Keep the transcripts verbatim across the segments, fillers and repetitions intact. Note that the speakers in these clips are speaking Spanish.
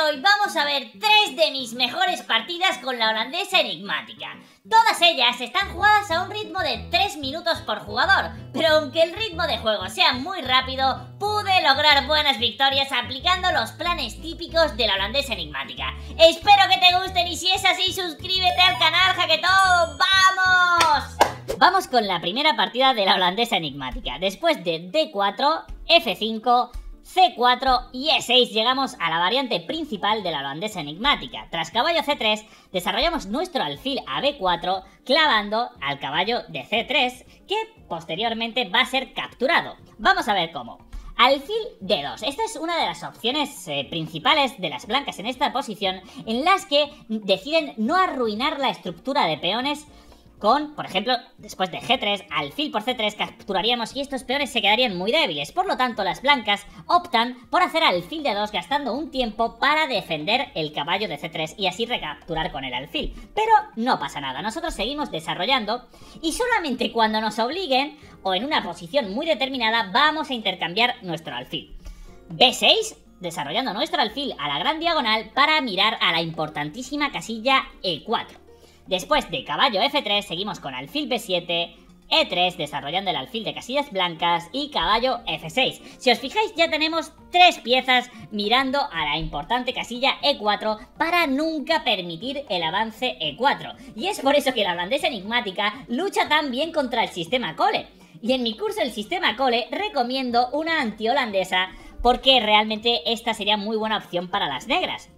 hoy vamos a ver tres de mis mejores partidas con la holandesa enigmática. Todas ellas están jugadas a un ritmo de tres minutos por jugador, pero aunque el ritmo de juego sea muy rápido, pude lograr buenas victorias aplicando los planes típicos de la holandesa enigmática. Espero que te gusten y si es así, suscríbete al canal, Jaquetón. ¡Vamos! Vamos con la primera partida de la holandesa enigmática. Después de D cuatro, F cinco, C cuatro y E seis llegamos a la variante principal de la holandesa enigmática. Tras caballo C tres, desarrollamos nuestro alfil a B cuatro, clavando al caballo de C tres, que posteriormente va a ser capturado. Vamos a ver cómo. Alfil D dos. Esta es una de las opciones eh, principales de las blancas en esta posición, en las que deciden no arruinar la estructura de peones con, por ejemplo, después de G tres, alfil por C tres capturaríamos y estos peones se quedarían muy débiles. Por lo tanto, las blancas optan por hacer alfil D dos gastando un tiempo para defender el caballo de C tres y así recapturar con el alfil. Pero no pasa nada, nosotros seguimos desarrollando y solamente cuando nos obliguen o en una posición muy determinada vamos a intercambiar nuestro alfil. B seis, desarrollando nuestro alfil a la gran diagonal para mirar a la importantísima casilla E cuatro. Después de caballo F tres seguimos con alfil B siete, E tres desarrollando el alfil de casillas blancas y caballo F seis. Si os fijáis ya tenemos tres piezas mirando a la importante casilla E cuatro para nunca permitir el avance E cuatro. Y es por eso que la holandesa enigmática lucha tan bien contra el sistema Cole. Y en mi curso el sistema Cole recomiendo una anti-holandesa porque realmente esta sería muy buena opción para las negras.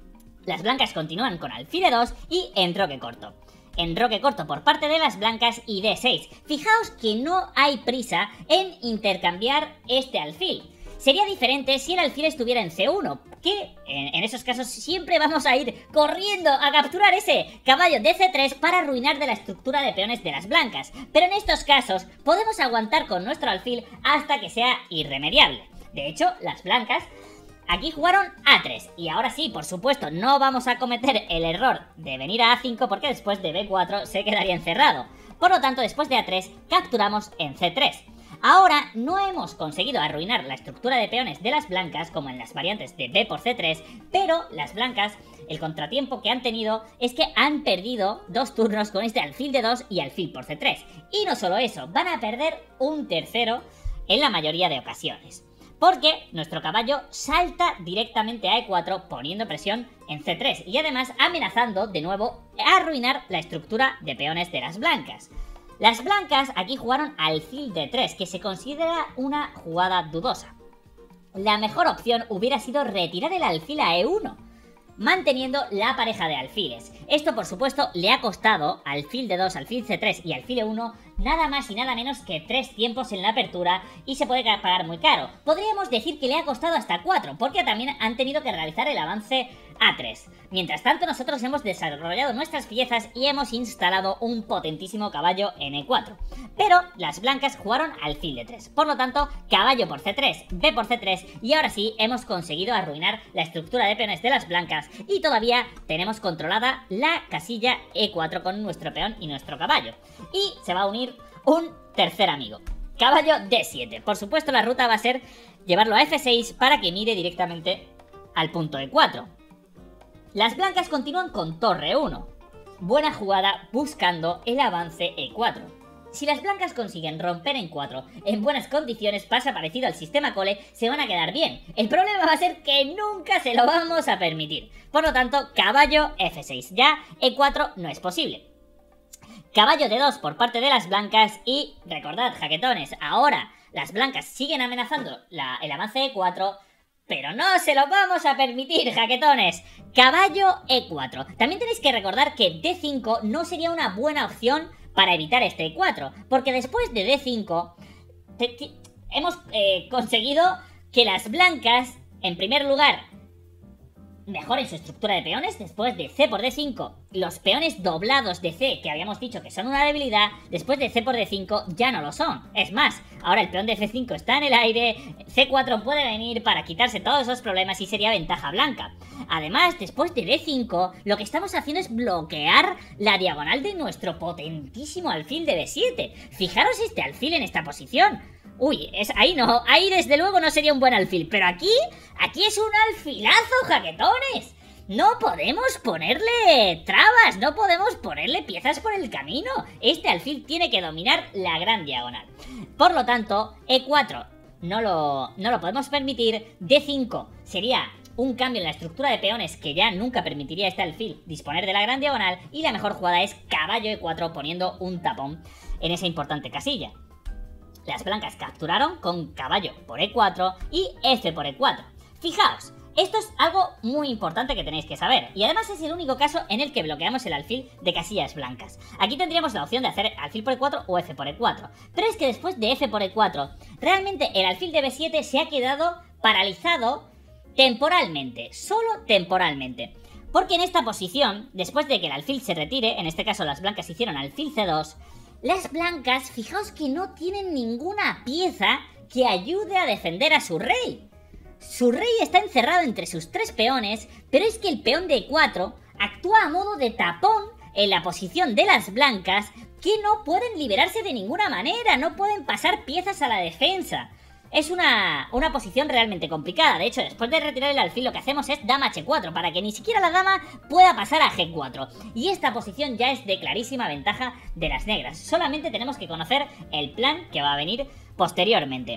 Las blancas continúan con alfil E dos y enroque corto. Enroque corto por parte de las blancas y D seis. Fijaos que no hay prisa en intercambiar este alfil. Sería diferente si el alfil estuviera en C uno, que en, en esos casos siempre vamos a ir corriendo a capturar ese caballo de C tres para arruinar de la estructura de peones de las blancas. Pero en estos casos podemos aguantar con nuestro alfil hasta que sea irremediable. De hecho, las blancas aquí jugaron A tres y ahora sí, por supuesto, no vamos a cometer el error de venir a A cinco porque después de B cuatro se quedaría encerrado. Por lo tanto, después de A tres capturamos en C tres. Ahora no hemos conseguido arruinar la estructura de peones de las blancas como en las variantes de B por C tres, pero las blancas, el contratiempo que han tenido es que han perdido dos turnos con este alfil D dos y alfil por C tres. Y no solo eso, van a perder un tercero en la mayoría de ocasiones. Porque nuestro caballo salta directamente a E cuatro poniendo presión en C tres y además amenazando de nuevo a arruinar la estructura de peones de las blancas. Las blancas aquí jugaron alfil D tres, que se considera una jugada dudosa. La mejor opción hubiera sido retirar el alfil a E uno, manteniendo la pareja de alfiles. Esto por supuesto le ha costado alfil D dos, alfil C tres y alfil E uno nada más y nada menos que tres tiempos en la apertura y se puede pagar muy caro. Podríamos decir que le ha costado hasta cuatro porque también han tenido que realizar el avance A tres. Mientras tanto nosotros hemos desarrollado nuestras piezas y hemos instalado un potentísimo caballo en E cuatro. Pero las blancas jugaron alfil D tres, por lo tanto caballo por C tres, B por C tres y ahora sí hemos conseguido arruinar la estructura de peones de las blancas y todavía tenemos controlada la casilla E cuatro con nuestro peón y nuestro caballo. Y se va a unir un tercer amigo, caballo D siete. Por supuesto la ruta va a ser llevarlo a F seis para que mire directamente al punto E cuatro. Las blancas continúan con torre uno. Buena jugada buscando el avance E cuatro. Si las blancas consiguen romper en cuatro en buenas condiciones, pasa parecido al sistema Cole, se van a quedar bien. El problema va a ser que nunca se lo vamos a permitir. Por lo tanto, caballo F seis. Ya E cuatro no es posible. Caballo D dos por parte de las blancas y recordad, jaquetones, ahora las blancas siguen amenazando la, el avance E cuatro, pero no se lo vamos a permitir, jaquetones. Caballo E cuatro. También tenéis que recordar que D cinco no sería una buena opción para evitar este E cuatro, porque después de D cinco te, te, hemos eh, conseguido que las blancas, en primer lugar, mejoren su estructura de peones. Después de C por D cinco los peones doblados de C, que habíamos dicho que son una debilidad, después de C por D cinco ya no lo son. Es más, ahora el peón de F cinco está en el aire, C cuatro puede venir para quitarse todos esos problemas y sería ventaja blanca. Además, después de D cinco, lo que estamos haciendo es bloquear la diagonal de nuestro potentísimo alfil de B siete. Fijaros este alfil en esta posición. Uy, es, ahí no, ahí desde luego no sería un buen alfil, pero aquí, aquí es un alfilazo, jaquetones. No podemos ponerle trabas, no podemos ponerle piezas por el camino. Este alfil tiene que dominar la gran diagonal. Por lo tanto, E cuatro no lo, no lo podemos permitir. D cinco sería un cambio en la estructura de peones que ya nunca permitiría a este alfil disponer de la gran diagonal. Y la mejor jugada es caballo E cuatro poniendo un tapón en esa importante casilla. Las blancas capturaron con caballo por E cuatro y F por E cuatro. Fijaos. Esto es algo muy importante que tenéis que saber, y además es el único caso en el que bloqueamos el alfil de casillas blancas. Aquí tendríamos la opción de hacer alfil por E cuatro o F por E cuatro, pero es que después de F por E cuatro, realmente el alfil de B siete se ha quedado paralizado temporalmente, solo temporalmente. Porque en esta posición, después de que el alfil se retire, en este caso las blancas hicieron alfil C dos, las blancas, fijaos que no tienen ninguna pieza que ayude a defender a su rey. Su rey está encerrado entre sus tres peones, pero es que el peón de E cuatro actúa a modo de tapón en la posición de las blancas, que no pueden liberarse de ninguna manera, no pueden pasar piezas a la defensa. Es una, una posición realmente complicada. De hecho, después de retirar el alfil, lo que hacemos es dama H cuatro, para que ni siquiera la dama pueda pasar a G cuatro. Y esta posición ya es de clarísima ventaja de las negras. Solamente tenemos que conocer el plan que va a venir posteriormente.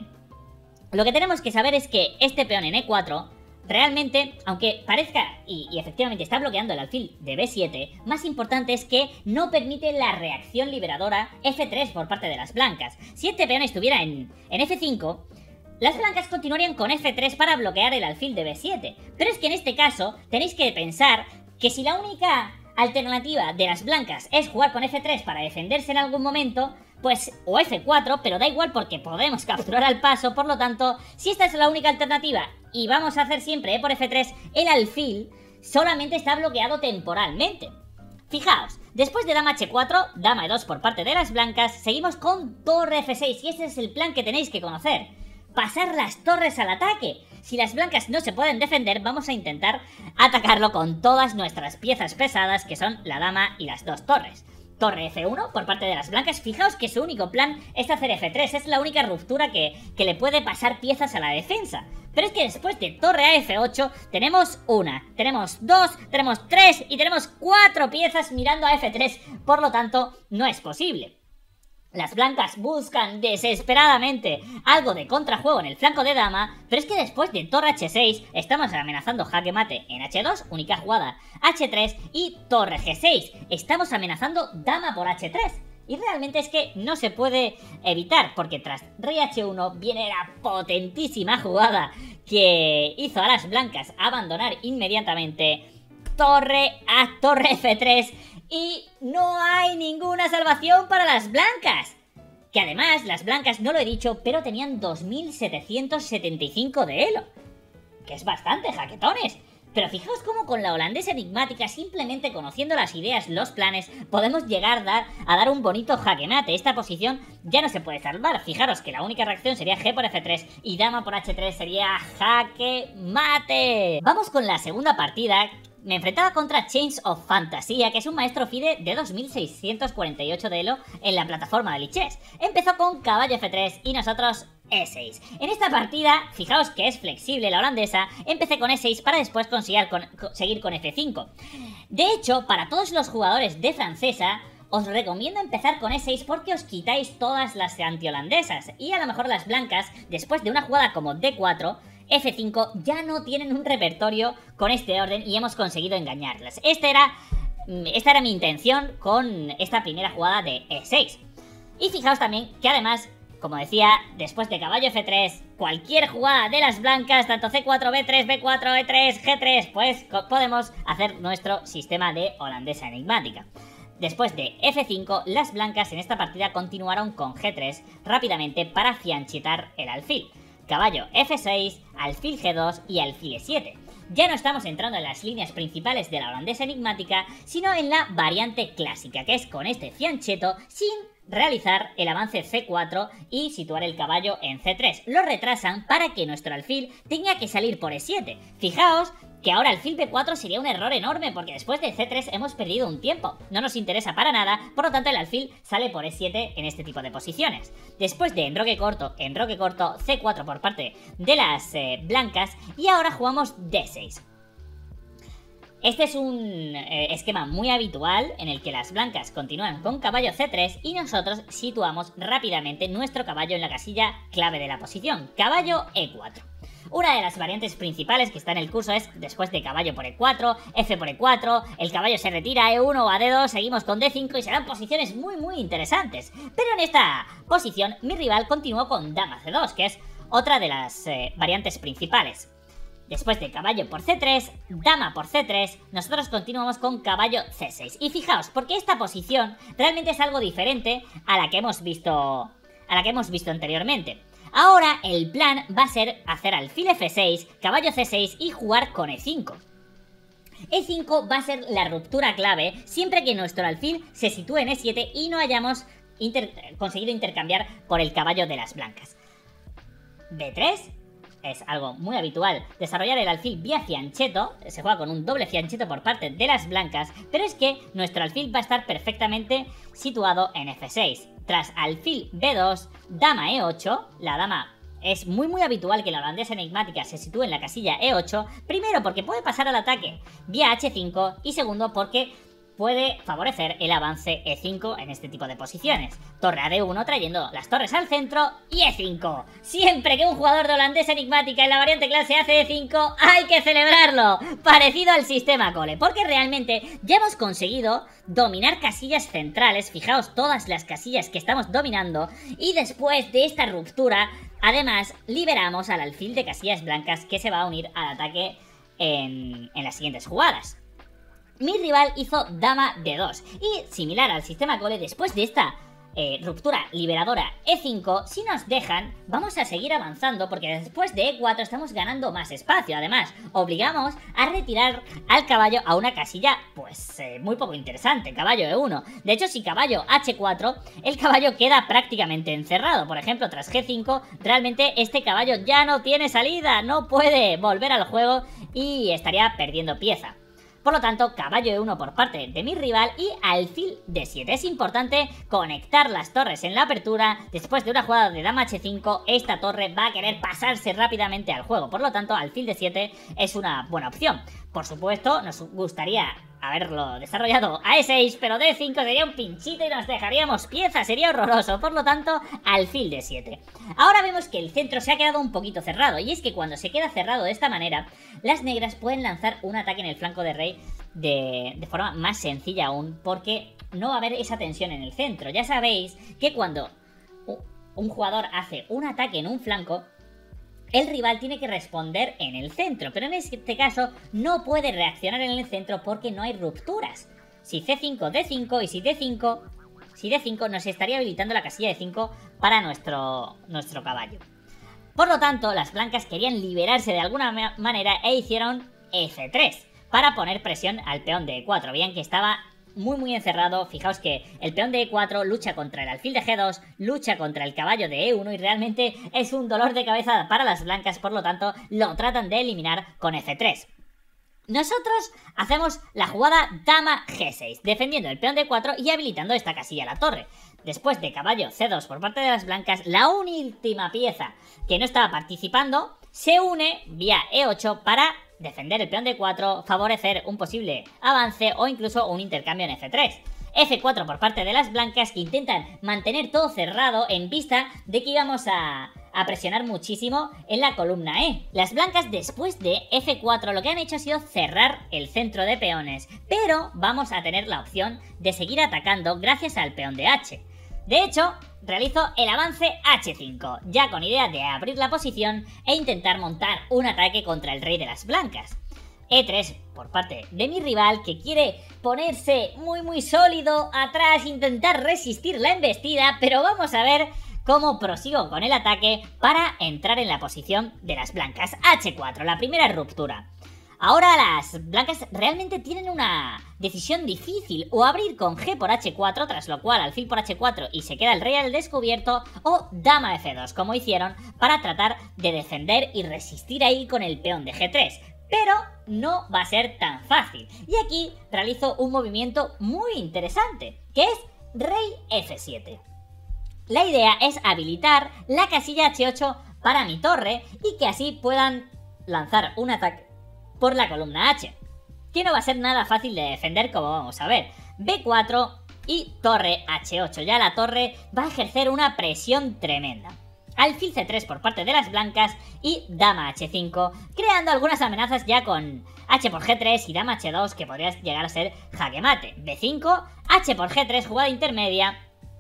Lo que tenemos que saber es que este peón en E cuatro, realmente, aunque parezca y, y efectivamente está bloqueando el alfil de B siete, más importante es que no permite la reacción liberadora F tres por parte de las blancas. Si este peón estuviera en, en F cinco, las blancas continuarían con F tres para bloquear el alfil de B siete. Pero es que en este caso tenéis que pensar que si la única alternativa de las blancas es jugar con F tres para defenderse en algún momento, pues o F cuatro, pero da igual porque podemos capturar al paso. Por lo tanto, si esta es la única alternativa y vamos a hacer siempre E por F tres, el alfil solamente está bloqueado temporalmente. Fijaos, después de dama H cuatro, dama E dos por parte de las blancas, seguimos con torre F seis y este es el plan que tenéis que conocer. Pasar las torres al ataque. Si las blancas no se pueden defender, vamos a intentar atacarlo con todas nuestras piezas pesadas, que son la dama y las dos torres. Torre F uno por parte de las blancas. Fijaos que su único plan es hacer F tres. Es la única ruptura que, que le puede pasar piezas a la defensa. Pero es que después de torre a F ocho tenemos una, tenemos dos, tenemos tres y tenemos cuatro piezas mirando a F tres. Por lo tanto, no es posible. Las blancas buscan desesperadamente algo de contrajuego en el flanco de dama, pero es que después de torre H seis estamos amenazando jaque mate en H dos, única jugada, H tres y torre G seis. Estamos amenazando dama por H tres. Y realmente es que no se puede evitar, porque tras rey H uno viene la potentísima jugada que hizo a las blancas abandonar inmediatamente torre a torre F tres. Y no hay ninguna salvación para las blancas. Que además, las blancas, no lo he dicho, pero tenían dos mil setecientos setenta y cinco de elo. Que es bastante, jaquetones. Pero fijaos cómo con la holandesa enigmática, simplemente conociendo las ideas, los planes, podemos llegar a dar, a dar un bonito jaque mate. Esta posición ya no se puede salvar. Fijaros que la única reacción sería G por F tres y dama por H tres sería jaque mate. Vamos con la segunda partida. Me enfrentaba contra Chains of Fantasia, que es un maestro FIDE de dos mil seiscientos cuarenta y ocho de elo en la plataforma de Lichess. Empezó con caballo F tres y nosotros E seis. En esta partida, fijaos que es flexible la holandesa, empecé con E seis para después conseguir con, seguir con F cinco. De hecho, para todos los jugadores de francesa, os recomiendo empezar con E seis porque os quitáis todas las anti-holandesas. Y a lo mejor las blancas, después de una jugada como D cuatro, F cinco ya no tienen un repertorio con este orden y hemos conseguido engañarlas. Este era, esta era mi intención con esta primera jugada de E seis. Y fijaos también que además, como decía, después de caballo F tres, cualquier jugada de las blancas, tanto C cuatro, B tres, B cuatro, E tres, G tres, pues podemos hacer nuestro sistema de holandesa enigmática. Después de F cinco, las blancas en esta partida continuaron con G tres rápidamente para fianchitar el alfil. Caballo F seis, alfil G dos y alfil E siete. ya no estamos entrando en las líneas principales de la holandesa enigmática, sino en la variante clásica, que es con este fianchetto sin realizar el avance ce cuatro y situar el caballo en ce tres. Lo retrasan para que nuestro alfil tenga que salir por e siete. Fijaos que ahora alfil be cuatro sería un error enorme porque después de ce tres hemos perdido un tiempo. No nos interesa para nada, por lo tanto el alfil sale por e siete en este tipo de posiciones. Después de enroque corto, enroque corto, ce cuatro por parte de las eh, blancas y ahora jugamos de seis. Este es un eh, esquema muy habitual en el que las blancas continúan con caballo ce tres y nosotros situamos rápidamente nuestro caballo en la casilla clave de la posición, caballo e cuatro. Una de las variantes principales que está en el curso es después de caballo por e cuatro, efe por e cuatro, el caballo se retira, e uno o a de dos, seguimos con de cinco y serán posiciones muy muy interesantes. Pero en esta posición mi rival continuó con dama ce dos, que es otra de las eh, variantes principales. Después de caballo por ce tres, dama por ce tres, nosotros continuamos con caballo ce seis. Y fijaos, porque esta posición realmente es algo diferente a la que hemos visto, a la que hemos visto anteriormente. Ahora el plan va a ser hacer alfil efe seis, caballo ce seis y jugar con e cinco. e cinco va a ser la ruptura clave siempre que nuestro alfil se sitúe en e siete y no hayamos inter conseguido intercambiar por el caballo de las blancas. be tres. Es algo muy habitual desarrollar el alfil vía fianchetto, se juega con un doble fianchetto por parte de las blancas, pero es que nuestro alfil va a estar perfectamente situado en efe seis. Tras alfil be dos, dama e ocho, la dama es muy muy habitual que la holandesa enigmática se sitúe en la casilla e ocho, primero porque puede pasar al ataque vía hache cinco y segundo porque puede favorecer el avance e cinco en este tipo de posiciones. Torre a de uno trayendo las torres al centro y e cinco. Siempre que un jugador de holandesa enigmática en la variante clase hace e cinco, hay que celebrarlo. Parecido al sistema Cole, porque realmente ya hemos conseguido dominar casillas centrales. Fijaos todas las casillas que estamos dominando y después de esta ruptura, además liberamos al alfil de casillas blancas que se va a unir al ataque en, en las siguientes jugadas. Mi rival hizo dama de dos y, similar al sistema Cole, después de esta eh, ruptura liberadora e cinco, si nos dejan, vamos a seguir avanzando porque después de e cuatro estamos ganando más espacio. Además, obligamos a retirar al caballo a una casilla, pues, eh, muy poco interesante, caballo e uno. De hecho, si caballo hache cuatro, el caballo queda prácticamente encerrado. Por ejemplo, tras ge cinco, realmente este caballo ya no tiene salida, no puede volver al juego y estaría perdiendo pieza. Por lo tanto, caballo e uno por parte de mi rival y alfil de siete. Es importante conectar las torres en la apertura. Después de una jugada de dama hache cinco, esta torre va a querer pasarse rápidamente al juego. Por lo tanto, alfil de siete es una buena opción. Por supuesto, nos gustaría haberlo desarrollado a e seis, pero de cinco sería un pinchito y nos dejaríamos pieza, sería horroroso. Por lo tanto, alfil de siete. Ahora vemos que el centro se ha quedado un poquito cerrado, y es que cuando se queda cerrado de esta manera, las negras pueden lanzar un ataque en el flanco de rey de, de forma más sencilla aún, porque no va a haber esa tensión en el centro. Ya sabéis que cuando un jugador hace un ataque en un flanco, el rival tiene que responder en el centro, pero en este caso no puede reaccionar en el centro porque no hay rupturas. Si ce cinco, de cinco y si de cinco, si de cinco nos estaría habilitando la casilla de cinco para nuestro, nuestro caballo. Por lo tanto, las blancas querían liberarse de alguna manera e hicieron efe tres para poner presión al peón de e cuatro. Veían que estaba muy muy encerrado. Fijaos que el peón de e cuatro lucha contra el alfil de ge dos, lucha contra el caballo de e uno y realmente es un dolor de cabeza para las blancas, por lo tanto lo tratan de eliminar con efe tres. Nosotros hacemos la jugada dama ge seis, defendiendo el peón de e cuatro y habilitando esta casilla a la torre. Después de caballo ce dos por parte de las blancas, la última pieza que no estaba participando se une vía e ocho para defender el peón de e cuatro, favorecer un posible avance o incluso un intercambio en efe tres. efe cuatro por parte de las blancas, que intentan mantener todo cerrado en vista de que íbamos a, a presionar muchísimo en la columna E. Las blancas, después de efe cuatro, lo que han hecho ha sido cerrar el centro de peones, pero vamos a tener la opción de seguir atacando gracias al peón de H. De hecho, realizo el avance hache cinco, ya con idea de abrir la posición e intentar montar un ataque contra el rey de las blancas. e tres por parte de mi rival, que quiere ponerse muy muy sólido atrás, intentar resistir la embestida, pero vamos a ver cómo prosigo con el ataque para entrar en la posición de las blancas. hache cuatro, la primera ruptura. Ahora las blancas realmente tienen una decisión difícil, o abrir con G por H cuatro, tras lo cual alfil por H cuatro y se queda el rey al descubierto, o dama F dos, como hicieron, para tratar de defender y resistir ahí con el peón de G tres. Pero no va a ser tan fácil, y aquí realizo un movimiento muy interesante, que es rey F siete. La idea es habilitar la casilla H ocho para mi torre y que así puedan lanzar un ataque por la columna H, que no va a ser nada fácil de defender, como vamos a ver. B cuatro y torre H ocho, ya la torre va a ejercer una presión tremenda. Alfil C tres por parte de las blancas y dama H cinco, creando algunas amenazas ya con H por G tres y dama H dos, que podría llegar a ser jaque mate. B cinco, H por G tres, jugada intermedia.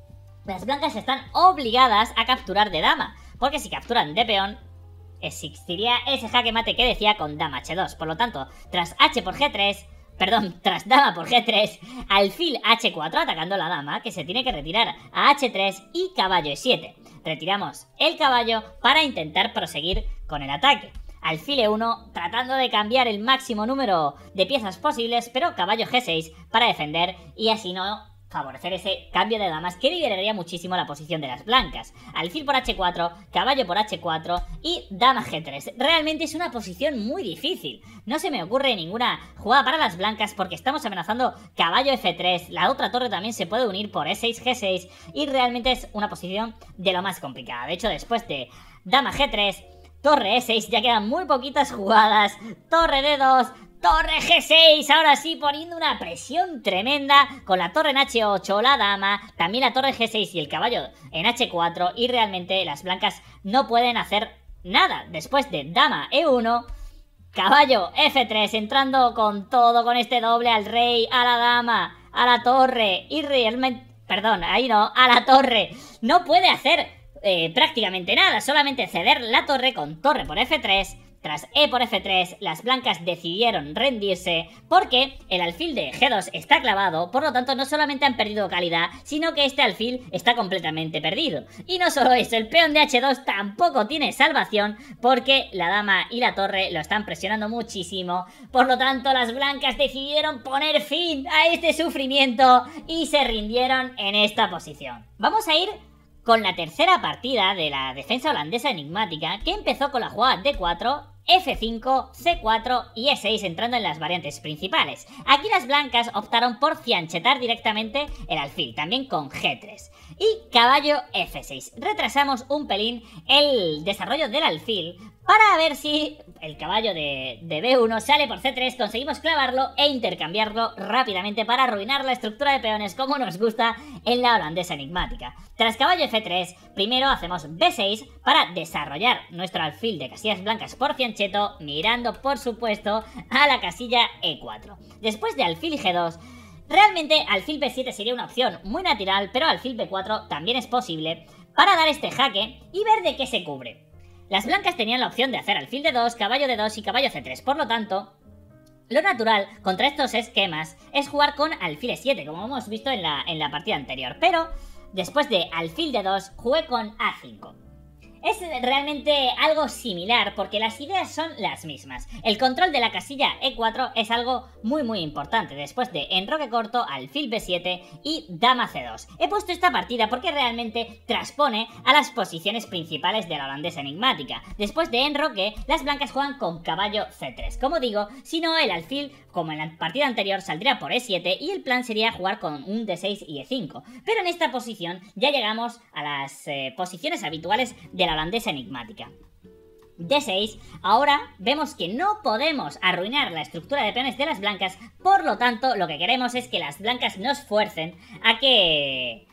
Las blancas están obligadas a capturar de dama, porque si capturan de peón, existiría ese jaque mate que decía con dama H dos. Por lo tanto, tras H por G tres, perdón, tras dama por G tres, alfil H cuatro atacando la dama, que se tiene que retirar a H tres y caballo E siete. Retiramos el caballo para intentar proseguir con el ataque. Alfil E uno tratando de cambiar el máximo número de piezas posibles, pero caballo G seis para defender y así no favorecer ese cambio de damas que liberaría muchísimo la posición de las blancas. Alfil por H cuatro, caballo por H cuatro y dama G tres. Realmente es una posición muy difícil. No se me ocurre ninguna jugada para las blancas porque estamos amenazando caballo F tres. La otra torre también se puede unir por E seis, G seis y realmente es una posición de lo más complicada. De hecho, después de dama G tres, torre E seis, ya quedan muy poquitas jugadas. Torre D dos... torre G seis, ahora sí poniendo una presión tremenda con la torre en H ocho, la dama, también la torre G seis y el caballo en H cuatro, y realmente las blancas no pueden hacer nada. Después de dama E uno, caballo F tres, entrando con todo, con este doble al rey, a la dama, a la torre, y realmente, perdón, ahí no, a la torre, no puede hacer eh, prácticamente nada, solamente ceder la torre con torre por F tres. Tras E por F tres, las blancas decidieron rendirse porque el alfil de G dos está clavado, por lo tanto no solamente han perdido calidad, sino que este alfil está completamente perdido. Y no solo eso, el peón de H dos tampoco tiene salvación porque la dama y la torre lo están presionando muchísimo. Por lo tanto, las blancas decidieron poner fin a este sufrimiento y se rindieron en esta posición. Vamos a ir con la tercera partida de la defensa holandesa enigmática, que empezó con la jugada D cuatro, F cinco, C cuatro y E seis entrando en las variantes principales. Aquí las blancas optaron por fianchetar directamente el alfil, también con G tres. Y caballo F seis. Retrasamos un pelín el desarrollo del alfil para ver si el caballo de, de B uno sale por C tres, conseguimos clavarlo e intercambiarlo rápidamente para arruinar la estructura de peones como nos gusta en la holandesa enigmática. Tras caballo F tres, primero hacemos B seis para desarrollar nuestro alfil de casillas blancas por fiancheto, mirando por supuesto a la casilla E cuatro. Después de alfil G dos, realmente alfil B siete sería una opción muy natural, pero alfil B cuatro también es posible para dar este jaque y ver de qué se cubre. Las blancas tenían la opción de hacer alfil D dos, caballo D dos y caballo C tres, por lo tanto, lo natural contra estos esquemas es jugar con alfil E siete, como hemos visto en la, en la partida anterior, pero después de alfil D dos jugué con A cinco. Es realmente algo similar porque las ideas son las mismas. El control de la casilla E cuatro es algo muy muy importante. Después de enroque corto, alfil B siete y dama C dos. He puesto esta partida porque realmente transpone a las posiciones principales de la holandesa enigmática. Después de enroque, las blancas juegan con caballo C tres. Como digo, si no, el alfil, como en la partida anterior, saldría por E siete y el plan sería jugar con un D seis y E cinco. Pero en esta posición ya llegamos a las eh, posiciones habituales de la holandesa enigmática. D seis, ahora vemos que no podemos arruinar la estructura de peones de las blancas, por lo tanto lo que queremos es que las blancas nos fuercen a que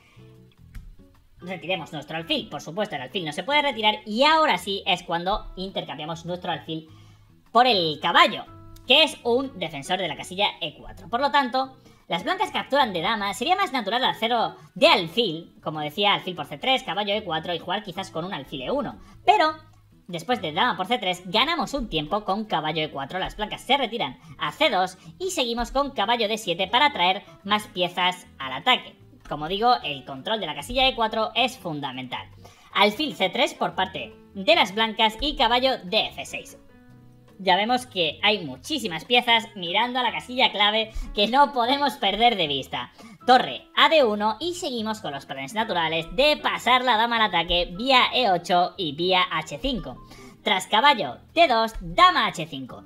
retiremos nuestro alfil. Por supuesto, el alfil no se puede retirar y ahora sí es cuando intercambiamos nuestro alfil por el caballo, que es un defensor de la casilla E cuatro. Por lo tanto, las blancas capturan de dama, sería más natural hacerlo de alfil, como decía, alfil por C tres, caballo E cuatro y jugar quizás con un alfil E uno. Pero, después de dama por C tres, ganamos un tiempo con caballo E cuatro, las blancas se retiran a C dos y seguimos con caballo D siete para traer más piezas al ataque. Como digo, el control de la casilla E cuatro es fundamental. Alfil C tres por parte de las blancas y caballo D F seis. ya vemos que hay muchísimas piezas mirando a la casilla clave que no podemos perder de vista. Torre a de uno y seguimos con los planes naturales de pasar la dama al ataque vía e ocho y vía hache cinco. Tras caballo de dos, dama hache cinco.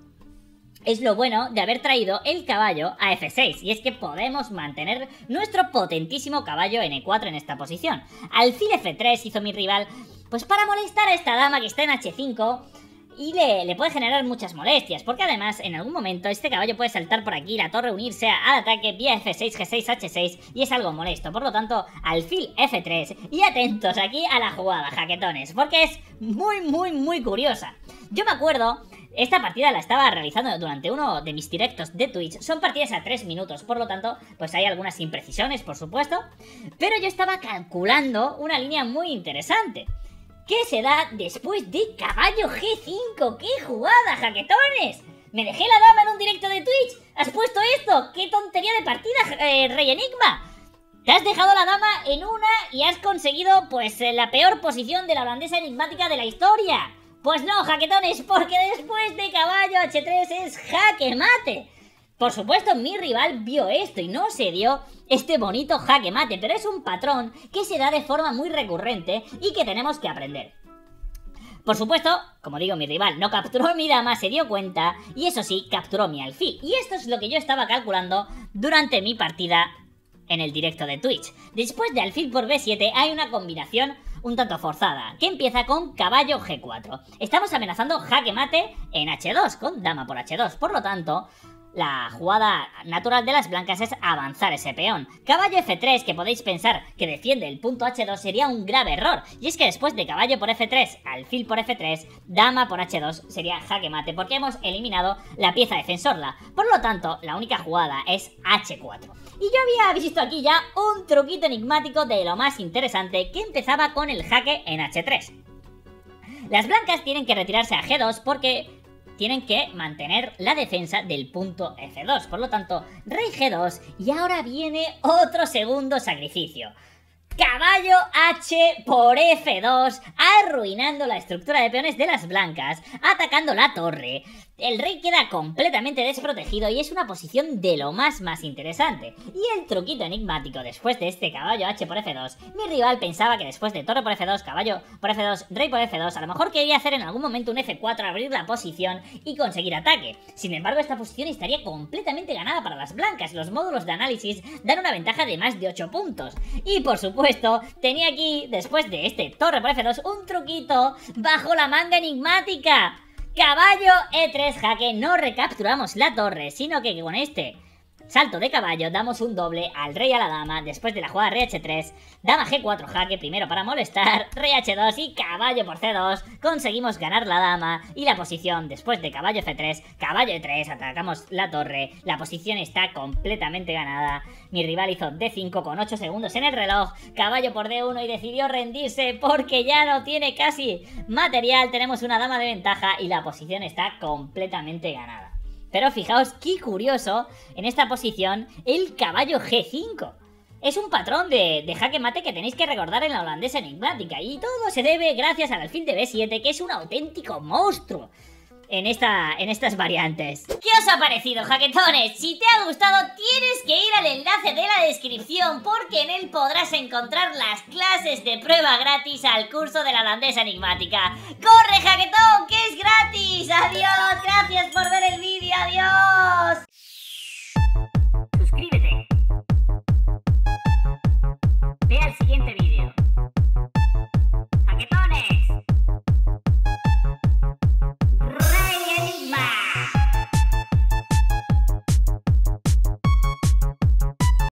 Es lo bueno de haber traído el caballo a efe seis, y es que podemos mantener nuestro potentísimo caballo en e cuatro en esta posición. Alfil efe tres hizo mi rival, pues para molestar a esta dama que está en hache cinco, y le, le puede generar muchas molestias, porque además en algún momento este caballo puede saltar por aquí, la torre unirse al ataque vía efe seis, ge seis, hache seis, y es algo molesto. Por lo tanto, alfil efe tres, y atentos aquí a la jugada, jaquetones, porque es muy muy muy curiosa. Yo me acuerdo, esta partida la estaba realizando durante uno de mis directos de Twitch. Son partidas a tres minutos, por lo tanto, pues hay algunas imprecisiones, por supuesto. Pero yo estaba calculando una línea muy interesante, que se da después de caballo ge cinco. ¡Qué jugada, jaquetones! Me dejé la dama en un directo de Twitch. ¿Has puesto esto? ¡Qué tontería de partida, eh, Rey Enigma! Te has dejado la dama en una y has conseguido, pues, la peor posición de la holandesa enigmática de la historia. Pues no, jaquetones, porque después de caballo hache tres es jaque mate. Por supuesto, mi rival vio esto y no se dio este bonito jaque mate, pero es un patrón que se da de forma muy recurrente y que tenemos que aprender. Por supuesto, como digo, mi rival no capturó mi dama, se dio cuenta, y eso sí, capturó mi alfil. Y esto es lo que yo estaba calculando durante mi partida en el directo de Twitch. Después de alfil por be siete hay una combinación un tanto forzada, que empieza con caballo ge cuatro. Estamos amenazando jaque mate en hache dos, con dama por hache dos, por lo tanto, la jugada natural de las blancas es avanzar ese peón. Caballo efe tres, que podéis pensar que defiende el punto hache dos, sería un grave error. Y es que después de caballo por efe tres, alfil por efe tres, dama por hache dos, sería jaque mate, porque hemos eliminado la pieza defensorla. Por lo tanto, la única jugada es hache cuatro. Y yo había visto aquí ya un truquito enigmático de lo más interesante, que empezaba con el jaque en hache tres. Las blancas tienen que retirarse a ge dos porque tienen que mantener la defensa del punto efe dos. Por lo tanto, rey ge dos, y ahora viene otro segundo sacrificio. Caballo hache por efe dos, arruinando la estructura de peones de las blancas, atacando la torre. El rey queda completamente desprotegido y es una posición de lo más más interesante. Y el truquito enigmático después de este caballo hache por efe dos, mi rival pensaba que después de torre por efe dos, caballo por efe dos, rey por efe dos, a lo mejor quería hacer en algún momento un efe cuatro, abrir la posición y conseguir ataque. Sin embargo, esta posición estaría completamente ganada para las blancas. Los módulos de análisis dan una ventaja de más de ocho puntos. Y por supuesto, tenía aquí, después de este torre por efe dos, un truquito bajo la manga enigmática. Caballo e tres jaque, no recapturamos la torre, sino que con este salto de caballo damos un doble al rey a la dama. Después de la jugada rey hache tres, dama ge cuatro jaque, primero para molestar, rey hache dos y caballo por ce dos, conseguimos ganar la dama y la posición. Después de caballo efe tres, caballo e tres, atacamos la torre, la posición está completamente ganada. Mi rival hizo de cinco con ocho segundos en el reloj, caballo por de uno y decidió rendirse porque ya no tiene casi material. Tenemos una dama de ventaja y la posición está completamente ganada. Pero fijaos qué curioso, en esta posición, el caballo ge cinco. Es un patrón de, de jaque mate que tenéis que recordar en la holandesa enigmática. Y todo se debe gracias al alfil de be siete, que es un auténtico monstruo en, esta, en estas variantes. ¿Qué os ha parecido, jaquetones? Si te ha gustado, tienes que ir al enlace de la descripción, porque en él podrás encontrar las clases de prueba gratis al curso de la holandesa enigmática. ¡Corre, jaquetón, que es gratis! ¡Adiós! ¡Gracias por ver el vídeo! ¡Adiós!